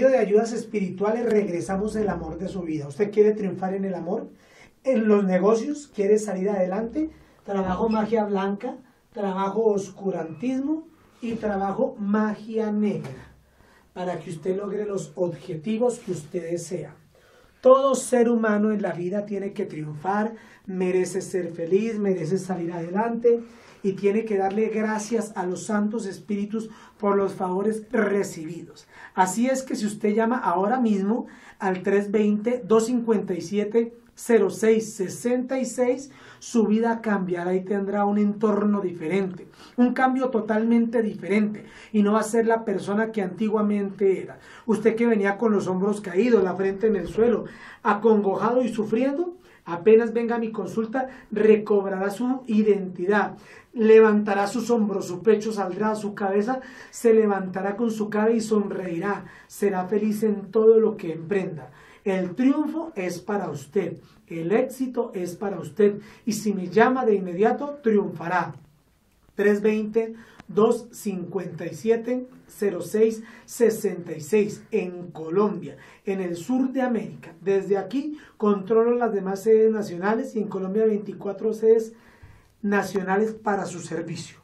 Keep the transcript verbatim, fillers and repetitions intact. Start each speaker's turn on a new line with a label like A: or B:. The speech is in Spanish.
A: de ayudas espirituales regresamos el amor de su vida. ¿Usted quiere triunfar en el amor? ¿En los negocios? ¿Quiere salir adelante? Trabajo magia blanca, trabajo oscurantismo y trabajo magia negra para que usted logre los objetivos que usted desea. Todo ser humano en la vida tiene que triunfar, merece ser feliz, merece salir adelante y tiene que darle gracias a los santos espíritus por los favores recibidos. Así es que si usted llama ahora mismo al tres dos cero, dos cinco siete, cero seis seis seis, su vida cambiará y tendrá un entorno diferente, un cambio totalmente diferente y no va a ser la persona que antiguamente era. Usted que venía con los hombros caídos, la frente en el suelo, acongojado y sufriendo, apenas venga a mi consulta, recobrará su identidad, levantará sus hombros, su pecho saldrá, su cabeza se levantará con su cara y sonreirá, será feliz en todo lo que emprenda. El triunfo es para usted, el éxito es para usted y si me llama de inmediato, triunfará. tres dos cero, dos cinco siete, cero seis seis seis en Colombia, en el sur de América. Desde aquí controlo las demás sedes nacionales y en Colombia veinticuatro sedes nacionales para su servicio.